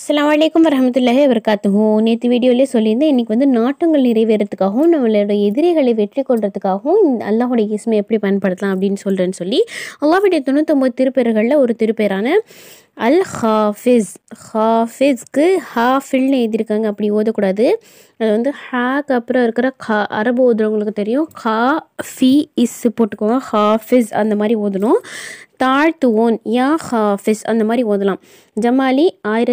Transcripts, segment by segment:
அஸ்ஸலாமு அலைக்கும் வரஹ்மத்துல்லாஹி வபரகாத்துஹு. நேற்று வீடியோலேயே சொல்லியிருந்தேன், இன்றைக்கி வந்து நாட்டங்கள் நிறைவேறதுக்காகவும் நம்மளோட எதிரிகளை வெற்றி கொள்றதுக்காகவும் அல்லாஹுடைய இஸ்மை எப்படி பயன்படுத்தலாம் அப்படின்னு சொல்கிறேன்னு சொல்லி அல்லாஹுடைய 99 திருப்பெயர்களில் ஒரு திருப்பெயரான அல் ஹாஃபிஸ். ஹாஃபிஸ்க்கு ஹாஃபில்னு எழுதியிருக்காங்க, அப்படி ஓதக்கூடாது. அது வந்து ஹாக்கு அப்புறம் இருக்கிற அரபு ஓதுறவங்களுக்கு தெரியும். ஹா ஃபி இஸ் போட்டுக்கோங்க, ஹாஃபிஸ் அந்த மாதிரி ஓதணும். தாழ்த்துவோன் யா ஹாஃபிஸ் அந்த மாதிரி ஓதலாம். ஜமாலி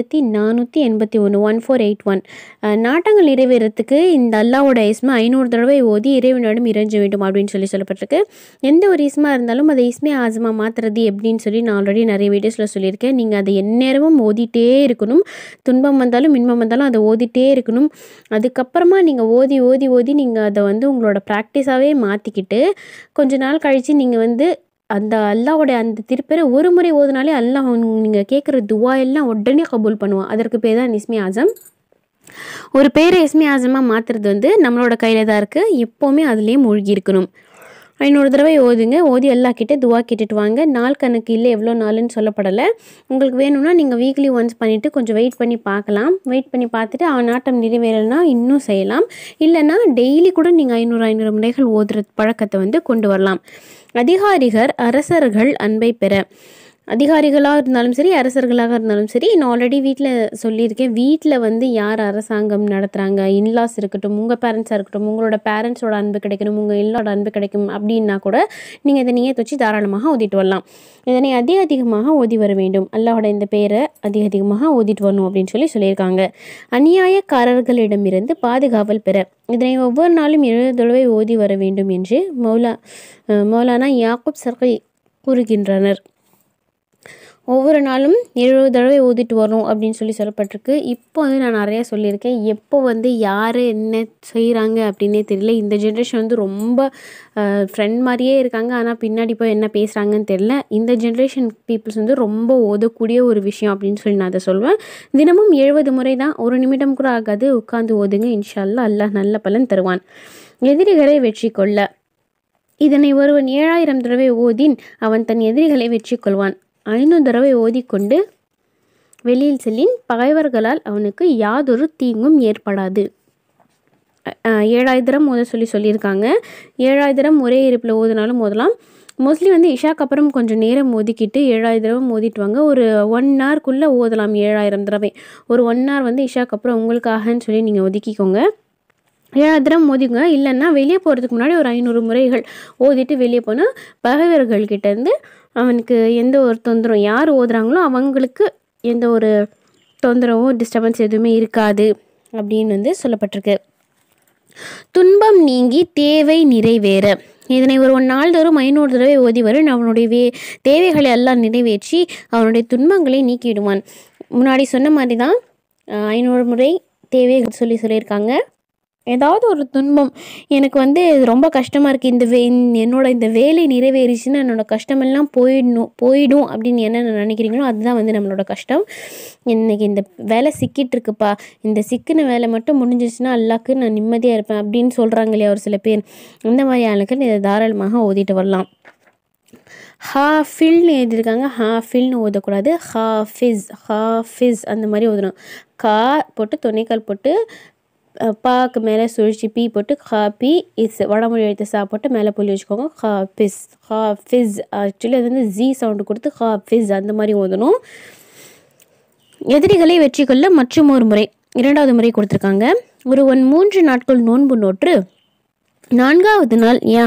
1481 1481. நாட்டங்கள் நிறைவேறத்துக்கு இந்த அல்லாவோட இஸ்மை 500 தடவை ஓதி இறைவனிடம் இறைஞ்ச வேண்டும் அப்படின்னு சொல்லப்பட்டிருக்கு. எந்த ஒரு இஸ்மா இருந்தாலும் அதை இஸ்மே ஆசமாக மாற்றுறது எப்படின்னு சொல்லி நான் ஆல்ரெடி நிறைய வீடியோஸில் சொல்லியிருக்கேன். நீங்கள் அதை எந்நேரமும் ஓதிட்டே இருக்கணும். துன்பம் வந்தாலும் இன்பம் வந்தாலும் அதை ஓதிட்டே இருக்கணும். அதுக்கப்புறமா நீங்கள் ஓதி ஓதி ஓதி நீங்கள் அதை வந்து உங்களோட ப்ராக்டிஸாகவே மாற்றிக்கிட்டு கொஞ்ச நாள் கழித்து நீங்கள் வந்து அந்த அல்லாவோட அந்த திருப்பேரை ஒரு முறை ஓதுனாலே அல்லாஹ் நீங்கள் கேட்குற துவா எல்லாம் உடனே கபூல் பண்ணுவான். அதற்கு பேர் தான் இஸ்மே ஆசம். ஒரு பேரை இஸ்மே ஆசமாக மாற்றுறது வந்து நம்மளோட கையில் தான் இருக்குது. எப்போவுமே அதுலேயே மூழ்கி இருக்கணும். 500 தடவை ஓதுங்க. ஓதி எல்லாக்கிட்டே துவா கேட்டுட்டு வாங்க. நாள் கணக்கு இல்லை, எவ்வளோ நாளுன்னு சொல்லப்படலை. உங்களுக்கு வேணும்னா நீங்கள் வீக்லி ஒன்ஸ் பண்ணிவிட்டு கொஞ்சம் வெயிட் பண்ணி பார்க்கலாம். வெயிட் பண்ணி பார்த்துட்டு நாட்டம் நிறைவேறலைன்னா இன்னும் செய்யலாம். இல்லைன்னா டெய்லி கூட நீங்கள் 500 முறைகள் ஓதுற பழக்கத்தை வந்து கொண்டு வரலாம். அதிகாரிகள் அரசர்கள் அன்பை பெற. அதிகாரிகளாக இருந்தாலும் சரி, அரசர்களாக இருந்தாலும் சரி, நான் ஆல்ரெடி வீட்டில் சொல்லியிருக்கேன். வீட்டில் வந்து யார் அரசாங்கம் நடத்துகிறாங்க, இன்லாஸ் இருக்கட்டும், உங்கள் பேரண்ட்ஸாக இருக்கட்டும், உங்களோட பேரண்ட்ஸோட அன்பு கிடைக்கணும், உங்கள் எல்லாரோட அன்பு கிடைக்கும் அப்படின்னா கூட நீங்கள் இதை நீயே வச்சு தாராளமாக ஓதிட்டு வரலாம். இதனை அதிகமாக ஓதி வர வேண்டும். அல்லாஹோட இந்த பெயரை அதிகமாக ஓதிட்டு வரணும் அப்படின்னு சொல்லியிருக்காங்க. அநியாயக்காரர்களிடமிருந்து பாதுகாவல் பெற. இதனை ஒவ்வொரு நாளும் 7 தடவை ஓதி வர வேண்டும் என்று மௌலானா யாக்கூப் சர்கை கூறுகின்றனர். ஒவ்வொரு நாளும் 70 தடவை ஓதிட்டு வரணும் அப்படின்னு சொல்லப்பட்டிருக்கு. இப்போ வந்து நான் நிறையா சொல்லியிருக்கேன். எப்போ வந்து யார் என்ன செய்கிறாங்க அப்படின்னே தெரியல. இந்த ஜென்ரேஷன் வந்து ரொம்ப ஃப்ரெண்ட் மாதிரியே இருக்காங்க, ஆனால் பின்னாடி போய் என்ன பேசுகிறாங்கன்னு தெரியல. இந்த ஜென்ரேஷன் பீப்புள்ஸ் வந்து ரொம்ப ஓதக்கூடிய ஒரு விஷயம் அப்படின்னு சொல்லி நான் அதை சொல்வேன். தினமும் 70 முறை தான், ஒரு நிமிடம் கூட ஆகாது. உட்காந்து ஓதுங்க, இன்ஷா அல்லாஹ் அல்லாஹ் நல்ல பலன் தருவான். எதிரிகளை வெற்றி கொள்ள. இதனை ஒருவன் 7000 தடவை ஓதின் அவன் தன் எதிரிகளை வெற்றி கொள்வான். 500 தடவை ஓதிக்கொண்டு வெளியில் செல்லின் பகைவர்களால் அவனுக்கு யாதொரு தீங்கும் ஏற்படாது. 7000 ஓத சொல்லியிருக்காங்க. 7000 ஒரே இருப்பில் ஓதுனாலும் ஓதலாம். மோஸ்ட்லி வந்து இஷாக்கு அப்புறம் கொஞ்சம் நேரம் ஒதுக்கிட்டு 7000 ஓதிட்டு வாங்க. ஒரு 1 ஹவர்க்குள்ளே ஓதலாம் 7000 தடவை. ஒரு 1 ஹவர் வந்து இஷாக்கு அப்புறம் உங்களுக்காகன்னு சொல்லி நீங்கள் ஒதுக்கிக்கோங்க. 7000 ஓதிங்க. இல்லைன்னா வெளியே போகிறதுக்கு முன்னாடி ஒரு 500 முறைகள் ஓதிட்டு வெளியே போனால் பகைவர்கள்கிட்டேருந்து அவனுக்கு எந்த ஒரு தொந்தரவும், யார் ஓதுறாங்களோ அவங்களுக்கு எந்த ஒரு தொந்தரவும் டிஸ்டர்பன்ஸ் எதுவுமே இருக்காது அப்படின்னு வந்து சொல்லப்பட்டிருக்கு. துன்பம் நீங்கி தேவை நிறைவேற. இதனை ஒரு நாள்தோறும் 500 தடவை ஓதி வரும். அவனுடைய தேவைகளை எல்லாம் நிறைவேற்றி அவனுடைய துன்பங்களை நீக்கிவிடுவான். முன்னாடி சொன்ன மாதிரி தான் 500 முறை தேவை சொல்லியிருக்காங்க. ஏதாவது ஒரு துன்பம், எனக்கு வந்து ரொம்ப கஷ்டமாக இருக்குது, என்னோட இந்த வேலை நிறைவேறிச்சுன்னா என்னோடய கஷ்டமெல்லாம் போயிடும் அப்படின்னு என்ன நினைக்கிறீங்களோ அதுதான் வந்து நம்மளோட கஷ்டம். இன்றைக்கி இந்த வேலை சிக்கிட்டு இருக்குப்பா, இந்த சிக்கின வேலை மட்டும் முடிஞ்சிச்சுன்னா அல்லாக்கு நான் நிம்மதியாக இருப்பேன் அப்படின்னு சொல்கிறாங்க இல்லையா ஒரு சில பேர். இந்த மாதிரி ஆளுக்கு இதை தாராளமாக ஓதிட்டு வரலாம். ஹாஃபில்னு எழுதியிருக்காங்க, ஹாஃபில்னு ஓதக்கூடாது. ஹாஃபிஸ் அந்த மாதிரி ஓதணும். கா போட்டு துணைக்கால் போட்டு பாக்கு மேலே சுழிச்சு பி போட்டு ஹாப்பி இஸ் வடமொழி எழுத்து சா போட்டு மேலே புள்ளி வச்சுக்கோங்க. ஹாஃபிஸ் ஆக்சுவலி அது வந்து ஜி சவுண்டு கொடுத்து ஹாஃபிஸ் அந்த மாதிரி ஓதணும். எதிரிகளை வெற்றி கொள்ள மற்றும் ஒரு முறை 2வது முறை கொடுத்துருக்காங்க. ஒருவன் 3 நாட்கள் நோன்பு நோற்று 4வது நாள் யா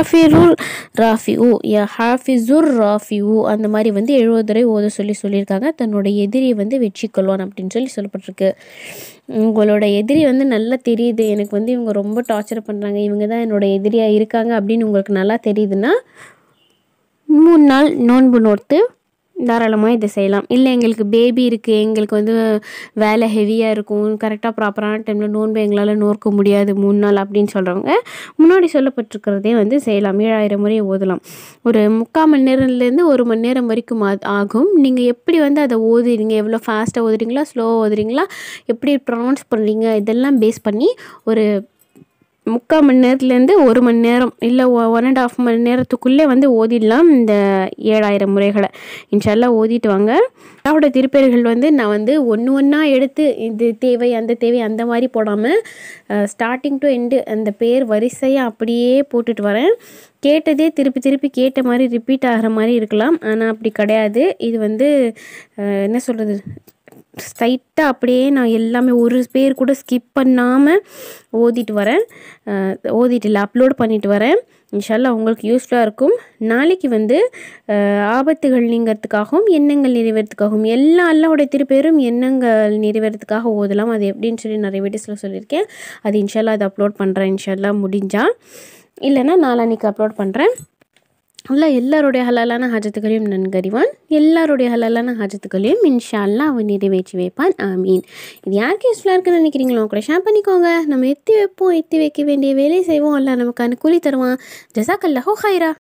ஹாஃபிசுர் ராஃபியூ அந்த மாதிரி வந்து 70 தடவை ஓத சொல்லியிருக்காங்க. தன்னோட எதிரியை வந்து வெற்றி கொள்வான் அப்படின்னு சொல்லப்பட்டிருக்கு. உங்களோட எதிரி வந்து நல்லா தெரியுது, எனக்கு வந்து இவங்க ரொம்ப டார்ச்சர் பண்ணுறாங்க, இவங்க தான் என்னோட எதிரியாக இருக்காங்க அப்படின்னு உங்களுக்கு நல்லா தெரியுதுன்னா 3 நாள் நோன்பு நோட்டு தாராளமாக இதை செய்யலாம். இல்லை எங்களுக்கு பேபி இருக்குது, எங்களுக்கு வந்து வேலை ஹெவியாக இருக்கும், கரெக்டாக ப்ராப்பரான டைமில் நோன்பு எங்களால் நோக்க முடியாது 3 நாள் அப்படின்னு சொல்கிறவங்க முன்னாடி சொல்லப்பட்டிருக்கிறதே வந்து செய்யலாம். 7000 முறை ஓதலாம். ஒரு 3/4 மணி நேரத்துலேருந்து 1 மணி நேரம் வரைக்கும் ஆகும். நீங்கள் எப்படி வந்து அதை ஓதுறீங்க, எவ்வளோ ஃபாஸ்ட்டாக ஓதுறீங்களா, ஸ்லோவாக ஓதுறீங்களா, எப்படி ப்ரொனவுன்ஸ் பண்ணுறீங்க, இதெல்லாம் பேஸ் பண்ணி ஒரு 3/4 மணி நேரத்துலேருந்து 1 மணி நேரம் இல்லை 1.5 மணி நேரத்துக்குள்ளே வந்து ஓதிடலாம் இந்த 7000 முறைகளை. இன்ஷால்லா ஓதிட்டு வாங்க. அல்லாஹ்வோட திருப்பெயர்கள் வந்து நான் வந்து ஒன்று ஒன்றா எடுத்து இது தேவை அந்த தேவை அந்த மாதிரி போடாமல் ஸ்டார்டிங் டு எண்டு அந்த பேர் வரிசையாக அப்படியே போட்டுட்டு வரேன். கேட்டதே திருப்பி திருப்பி கேட்ட மாதிரி ரிப்பீட் ஆகிற மாதிரி இருக்கலாம், ஆனால் அப்படி கிடையாது. இது வந்து என்ன சொல்கிறது, ஸ்ட்ரைட்டாக அப்படியே நான் எல்லாமே ஒரு பேர் கூட ஸ்கிப் பண்ணாமல் ஓதிட்டு வரேன். ஓதிட்டு இல்லை, அப்லோட் பண்ணிட்டு வரேன். இன்ஷால்லா உங்களுக்கு யூஸ்ஃபுல்லாக இருக்கும். நாளைக்கு வந்து ஆபத்துகள் நீங்கிறதுக்காகவும் எண்ணங்கள் நிறைவேறதுக்காகவும் எல்லா அல்லாஹ்வுடைய திருப்பேரும் எண்ணங்கள் நிறைவேறதுக்காக ஓதலாம். அது எப்படின்னு சொல்லி நிறைய வீடியோஸில் சொல்லியிருக்கேன். அது இன்ஷால்லா அதை அப்லோட் பண்ணுறேன். இன்ஷால்லா முடிஞ்சால், இல்லைன்னா நாளான்னைக்கு அப்லோட் பண்ணுறேன். எல்லாருடைய ஹலாலான ஹாஜத்துகளையும் நன்கறிவான். எல்லாருடைய ஹலாலான ஹாஜத்துகளையும் இன்ஷா அல்லாஹ் அவன் நிறைவேற்றி வைப்பான். ஆமீன். இது யாருக்கு யூஸ்ஃபுல்லாக இருக்குன்னு நினைக்கிறீங்களோ கூட ஷேர் பண்ணிக்கோங்க. நம்ம எத்தி வைப்போம், எத்தி வைக்க வேண்டிய வேலையை செய்வோம். அல்லாஹ் நமக்கான கூலி தருவான். ஜஸாக்கல்லாஹு ஹைரா.